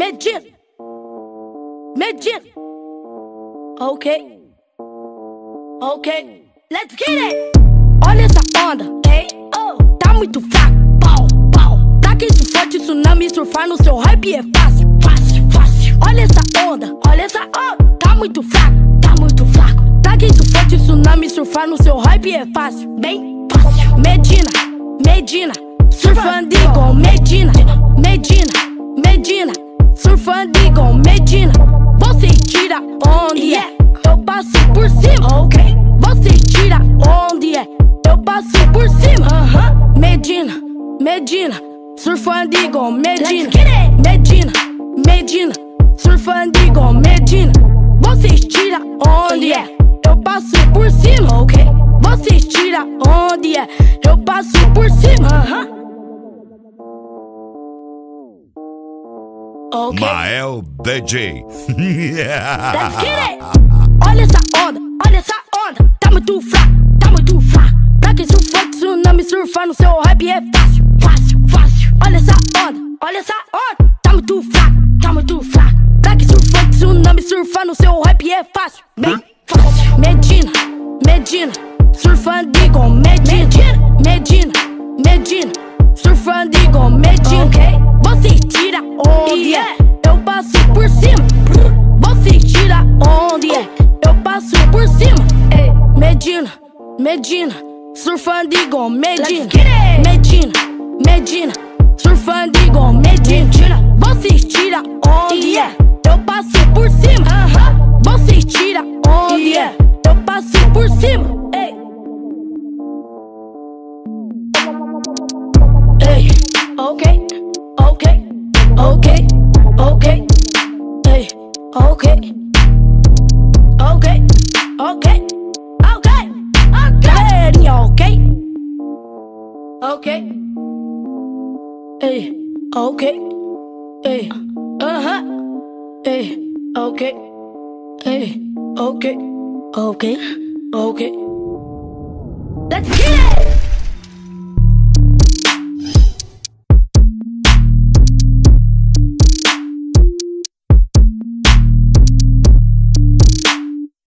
Medina. Medina. Ok. Ok. Let's get it. Olha essa onda. Hey, oh. Tá muito fraco. Pau, pau. Taca isso forte, tsunami, surfar no seu hype é fácil. Fácil, fácil. Olha essa onda. Olha essa onda. Tá muito fraco. Tá muito fraco. Taca isso forte, tsunami, surfar no seu hype é fácil. Bem fácil. Medina. Medina. Surfando igual Medina. Medina. Medina. Surfando igual Medina. Você tira onde é, eu passo por cima. Ok. Você tira onde é, eu passo por cima. Medina, Medina, surfando igual Medina. Medina, Medina, surfando igual Medina. Você tira onde é, eu passo por cima. Ok. Você tira onde é, eu passo por cima. Okay. Mael DJ. Let's get it. Olha essa onda, tá muito fraco, tá muito fraco. Pra quem surfar tsunami, surfar no seu hype é fácil, fácil, fácil. Olha essa onda, tá muito fraco, tá muito fraco. Pra quem surfar tsunami, surfar no seu hype é fácil, bem fácil. Medina, Medina, surfando igual Medina. Medina, Medina, surfando igual Medina. Okay. Você tira onde é, eu passo por cima. Você tira onde é, eu passo por cima. Medina, Medina, surfando igual Medina. Medina, Medina, surfando igual Medina. Você tira onde é, eu passo por cima. Você tira onde é, eu passo por cima. Ok, ok, ok, ok, hey, ok, ok, ok, ok, ok, ok, hey, ok, hey, hey, ok, hey, ok, ok, ok. Let's get it.